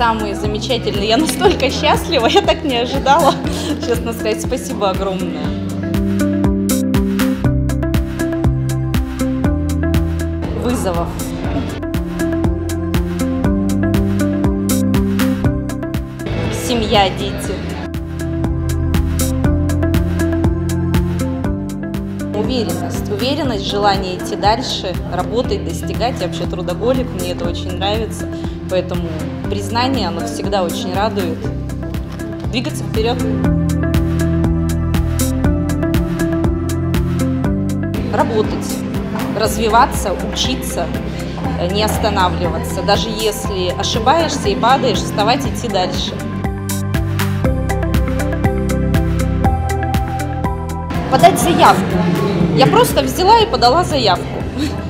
самые замечательные. Я настолько счастлива, я так не ожидала. Честно сказать, спасибо огромное. Вызовов. Семья, дети. Уверенность, желание идти дальше, работать, достигать. Я вообще трудоголик, мне это очень нравится. Поэтому признание, оно всегда очень радует. Двигаться вперед. Работать, развиваться, учиться, не останавливаться. Даже если ошибаешься и падаешь, вставать, идти дальше. Подать заявку. Я просто взяла и подала заявку.